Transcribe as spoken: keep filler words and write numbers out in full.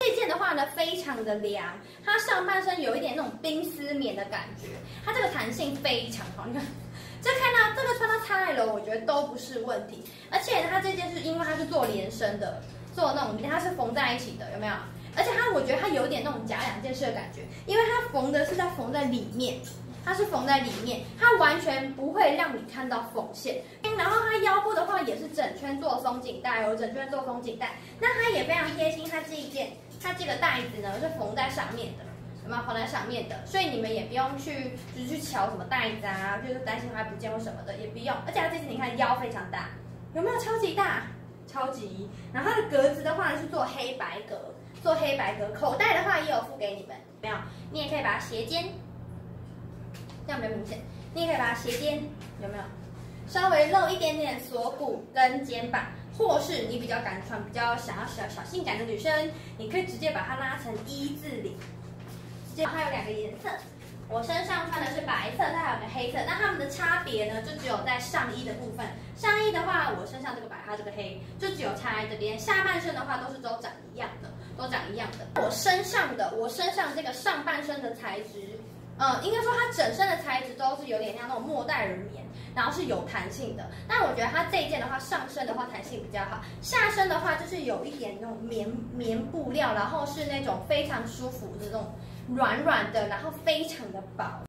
这件的话呢，非常的凉，它上半身有一点那种冰丝棉的感觉，它这个弹性非常好，你看。这看到这个穿到 X L， 我觉得都不是问题。而且它这件是因为它是做连身的，做那种它是缝在一起的，有没有？而且它我觉得它有点那种夹两件事的感觉，因为它缝的是在缝在里面，它是缝在里面，它完全不会让你看到缝线。然后它腰部的话也是整圈做松紧带哦，整圈做松紧带。那它也非常贴心，它这一件它这个带子呢是缝在上面的。有没有缝在上面的？所以你们也不用去就是去瞧什么带子啊，就是担心它不见或什么的，也不用。而且它这次你看腰非常大，有没有超级大？超级。然后它的格子的话是做黑白格，做黑白格。口袋的话也有附给你们，没有？你也可以把它斜肩，这样比较明显。你也可以把它斜肩，有没有？稍微露一点点锁骨跟肩膀。或是你比较敢穿、比较想要小小性感的女生，你可以直接把它拉成一字领。它有两个颜色，我身上穿的是白色，它还有个黑色。那它们的差别呢，就只有在上衣的部分。上衣的话，我身上这个白，它这个黑，就只有差在这边。下半身的话，都是都长一样的，都长一样的。我身上的，我身上这个上半身的材质，嗯，应该说它整身的材质都是有点像那种莫代尔棉，然后是有弹性的。但我觉得它这一件的话，上身的话弹性比较好，下身的话就是有一点那种棉棉布料，然后是那种非常舒服的这种。软软的，然后非常的薄。